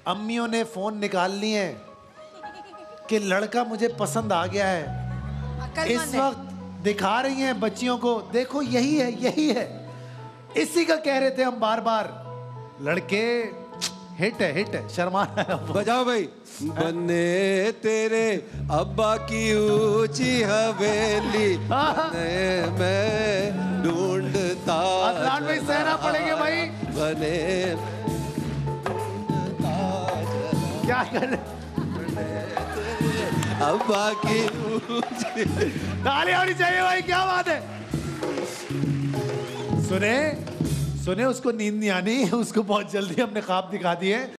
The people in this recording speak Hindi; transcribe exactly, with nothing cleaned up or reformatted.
अम्मियों ने फोन निकाल लिए हैं कि लड़का मुझे पसंद आ गया है। इस वक्त दिखा रही हैं बच्चियों को, देखो यही है, यही है। इसी का कह रहे थे हम बार बार। लड़के हिट है, हिट है, शर्मा बजाओ भाई। बने तेरे अब्बा की ऊंची हवेली मैं ढूंढता। अदनान भाई सहना पड़ेंगे भाई। बने क्या कर रहे? अब्बा की ऊंची। ताली होनी चाहिए भाई, क्या बात है। सुने सुने उसको नींद नहीं आनी, उसको बहुत जल्दी हमने ख्वाब दिखा दिए।